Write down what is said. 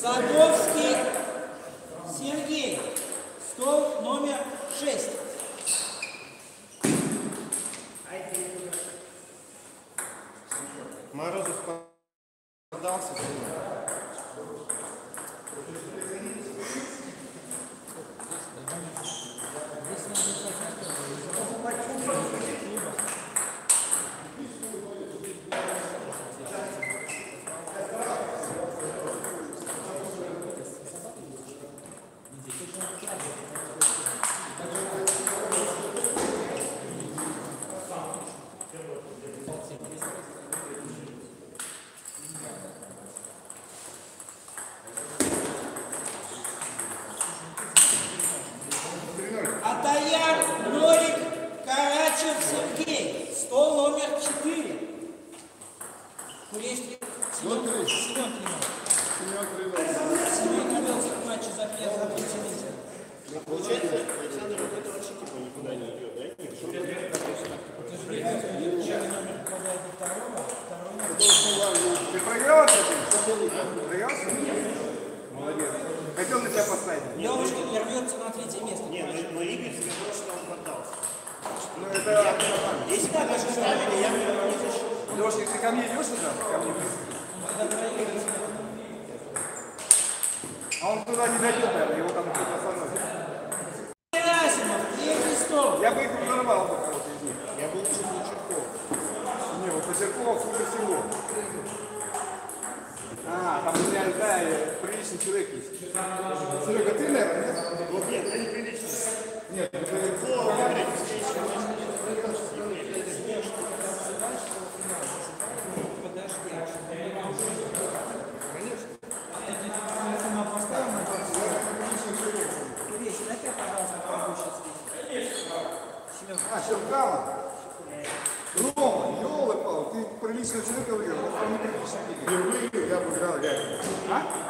Садовский Сергей. Стол номер 6. Морозов подался. Атаяр Норик Карачев Сергей. Стол номер 4. Курейский Семен привелся к матчу за первого пятилетия. Получается, Александр, вот это вообще типа никуда не идет, да? Ты проиграл с этим? Проигрался? Молодец. Хотел на тебя поставить. Левушкин рвется на 3-е место. Нет, но Игорь сказал, что он поддался. Ну это... Если так, даже ставили, я бы не зашел. Лешник, ты ко мне идешь сюда? Ко мне. А он туда не дойдет, наверное, его там кто-то остановит. Герасимов, 3-й стол. Я бы их взорвал бы кого-то из них. Я был лучше Черков. Не, вот Почерков хуже всего. А, там у меня, да, приличный человек есть. Серега, ты, наверное, нет? Вот нет, это неприлично. Нет, это... А, Щеркала? Рома, ёлы-пал, ты приличного человека выиграл, он не приличный. Не выиграл, я бы играл реально. А?